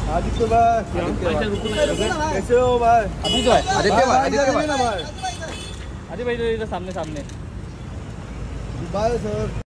आदित्य भाई, कैसे हो भाई? अभी जो है आदित्य भाई, आदित्य भाई, अरे भाई इधर सामने सामने बाय सर।